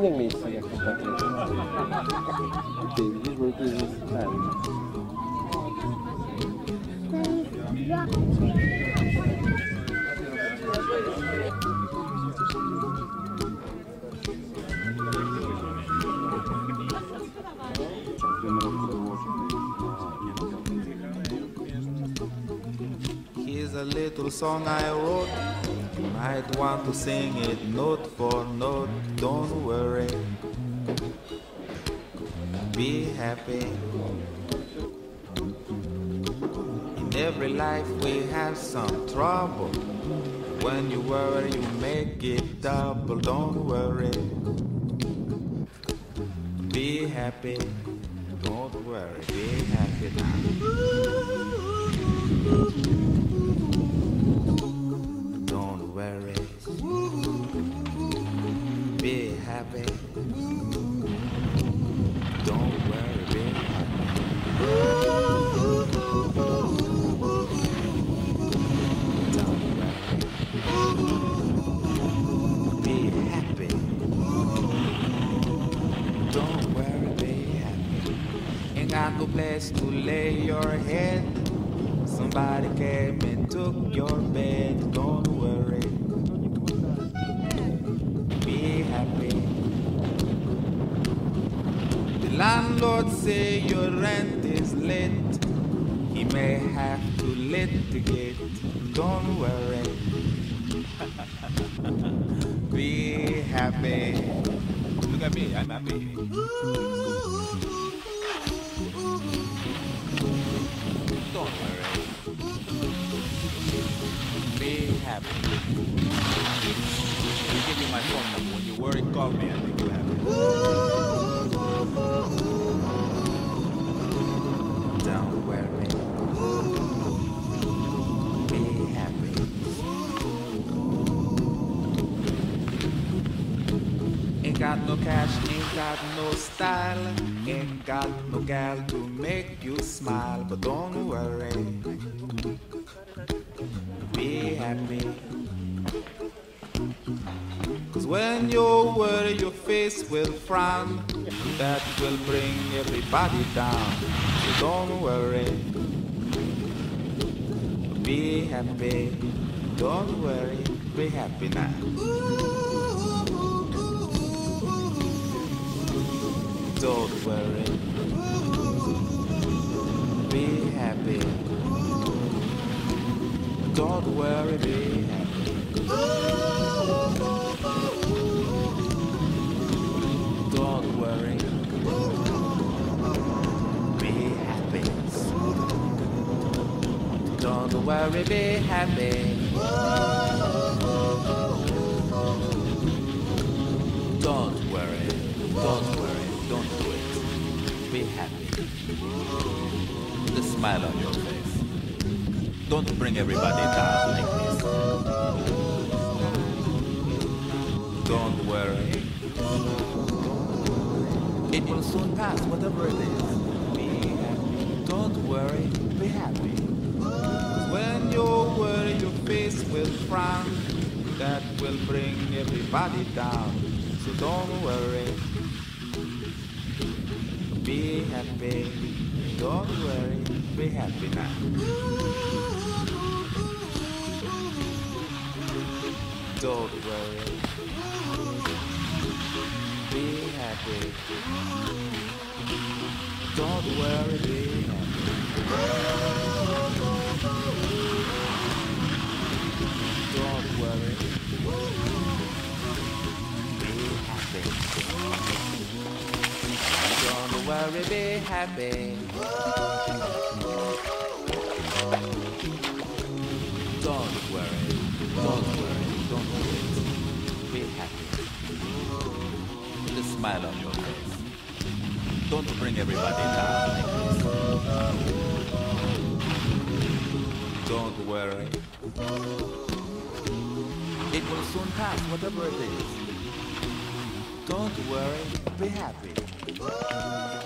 innych miejscach jak takie. Ty widzisz, bo tu jest ten. Here's a little song I wrote. You might want to sing it note for note. Don't worry, be happy. In every life we have some trouble. When you worry, you make it double. Don't worry, be happy. Don't worry, be happy now. Don't worry, be happy. Don't worry, be happy. Don't worry, be happy. Don't worry, be happy. Ain't got no place to lay your head. Somebody came and took your bed. Don't worry, be happy. The landlord say your rent is late. He may have to litigate. Don't worry, be happy. Look at me, I'm happy. Don't worry, be happy. I'll give you my phone number. When you worry, call me. I make you happy. Don't worry, be happy. Ain't got no cash, ain't got no style, ain't got no gal to make you smile. But don't worry, be happy. Cause when you worry, your face will frown. That will bring everybody down. So don't worry, be happy. Don't worry, be happy now. Don't worry, be happy. Don't worry, be happy. Don't worry, be happy. Don't worry, be happy. Don't worry, don't worry, don't do it. Be happy. Put a smile on your face. Don't bring everybody down like this. Don't worry. It will soon pass, whatever it is. Be happy. Don't worry, be happy. 'Cause when you worry, your face will frown. That will bring everybody down. So don't worry, be happy. Don't worry, be happy now. Don't worry, be happy. Don't worry, be happy. Don't worry, be happy. Don't worry, be happy. Don't worry, don't worry, don't worry. Be happy. Put a smile on your face. Don't bring everybody down like this. Don't worry. It will soon pass, whatever it is. Don't worry, be happy.